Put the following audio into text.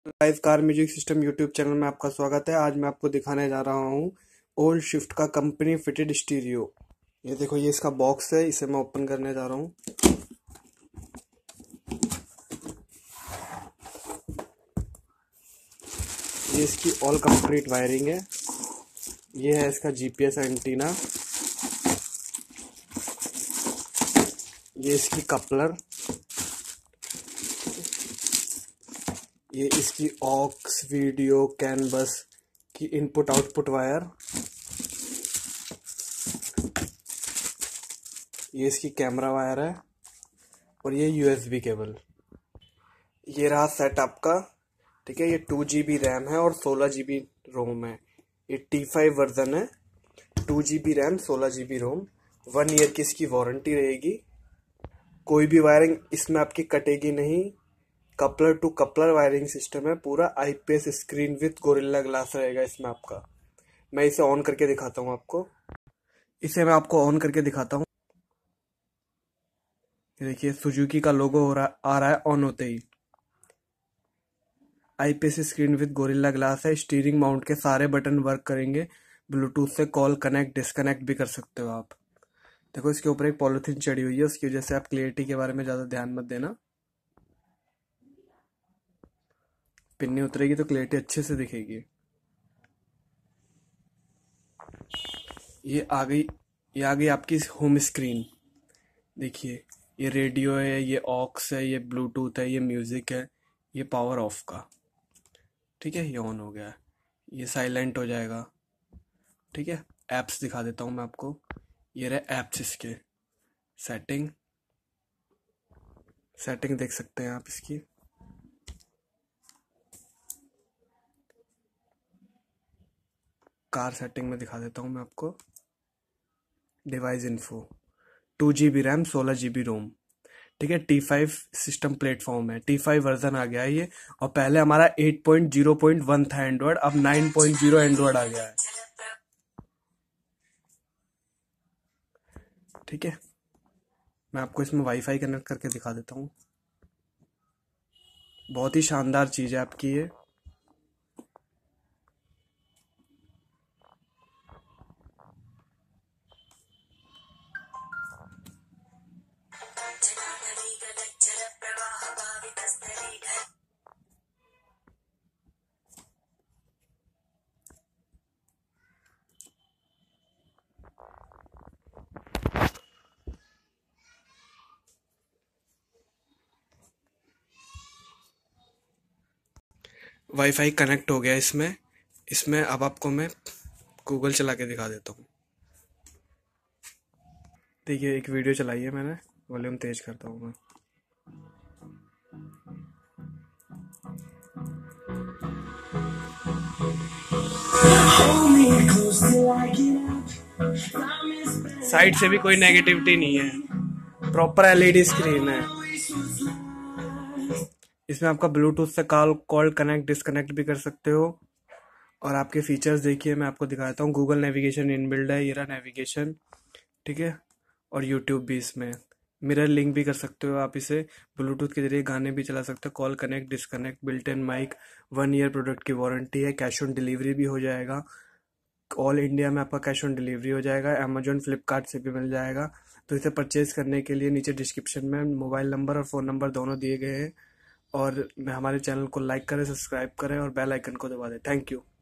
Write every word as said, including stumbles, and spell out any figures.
Live car music system YouTube channel में आपका स्वागत है। आज मैं आपको दिखाने जा रहा हूँ ओल्ड शिफ्ट का कंपनी फिटेड स्टीरियो। ये देखो, ये इसका बॉक्स है, इसे मैं ओपन करने जा रहा हूँ। ये इसकी ऑल कंप्लीट वायरिंग है। ये है इसका जीपीएस एंटीना। ये इसकी कपलर। ये इसकी ऑक्स वीडियो कैनवस की इनपुट आउटपुट वायर। ये इसकी कैमरा वायर है और ये यूएसबी केबल। ये रहा सेट आपका, ठीक है। ये टू जी बी रैम है और सोलह जी बी रोम है। ये टी फाइव वर्जन है। टू जी बी रैम, सोलह G B ROM. One year की इसकी वारंटी रहेगी। कोई भी वायरिंग इसमें आपकी कटेगी नहीं। Coupler to coupler wiring system है। पूरा IPS screen with Gorilla glass रहेगा इसमें आपका। मैं इसे ऑन करके दिखाता हूँ आपको। इसे मैं आपको ऑन करके दिखाता हूँ। ये देखिए, सुजुकी का लोगो हो रहा आ रहा है ऑन होते ही। IPS screen with Gorilla glass है। स्टीयरिंग माउंट के सारे बटन वर्क करेंगे। ब्लूटूथ से कॉल कनेक्ट डिस्कनेक्ट भी कर सकते हो आप। देखो, इसके ऊपर एक पॉलिथीन चढ़ी हुई है, उसकी वजह से आप क्लियरिटी के बारे में ज्यादा ध्यान मत देना। पिन्नी उतरेगी तो क्लियरिटी अच्छे से दिखेगी। ये आ गई ये आ गई आपकी होम स्क्रीन। देखिए, ये रेडियो है, ये ऑक्स है, ये ब्लूटूथ है, ये म्यूजिक है, ये पावर ऑफ का, ठीक है। ये ऑन हो गया है। ये साइलेंट हो जाएगा, ठीक है। एप्स दिखा देता हूँ मैं आपको। ये रहे एप्स इसके। सेटिंग सेटिंग देख सकते हैं आप इसकी। कार सेटिंग में दिखा देता हूँ मैं आपको। Device info, two G B RAM, सोलह जी बी रोम, ठीक है। टी फाइव सिस्टम प्लेटफॉर्म है। टी फाइव वर्जन आ गया है ये। और पहले हमारा eight point zero point one था एंड्रॉयड, अब नाइन पॉइंट ज़ीरो एंड्रॉयड आ गया है, ठीक है। मैं आपको इसमें वाईफाई कनेक्ट करके दिखा देता हूँ। बहुत ही शानदार चीज है आपकी ये। वाईफाई कनेक्ट हो गया इसमें इसमें अब आपको मैं गूगल चला के दिखा देता हूँ। देखिए, एक वीडियो चलाई है मैंने, वॉल्यूम तेज करता हूँ मैं। साइड से भी कोई नेगेटिविटी नहीं है, प्रॉपर एलईडी स्क्रीन है। इसमें आपका ब्लूटूथ से कॉल कॉल कनेक्ट डिस्कनेक्ट भी कर सकते हो। और आपके फीचर्स देखिए, मैं आपको दिखाता हूँ। गूगल नेविगेशन इनबिल्ड है, ये रहा नेविगेशन, ठीक है। और यूट्यूब भी इसमें। मिरर लिंक भी कर सकते हो आप इसे। ब्लूटूथ के जरिए गाने भी चला सकते हो। Call connect disconnect, built in mic, one year product की वारंटी है। कैश ऑन डिलीवरी भी हो जाएगा। ऑल इंडिया में आपका कैश ऑन डिलीवरी हो जाएगा। अमेजोन फ्लिपकार्ट से भी मिल जाएगा। तो इसे परचेज करने के लिए नीचे डिस्क्रिप्शन में मोबाइल नंबर और फ़ोन नंबर दोनों दिए गए हैं। और हमारे चैनल को लाइक करें, सब्सक्राइब करें और बेल आइकन को दबा दें। Thank you.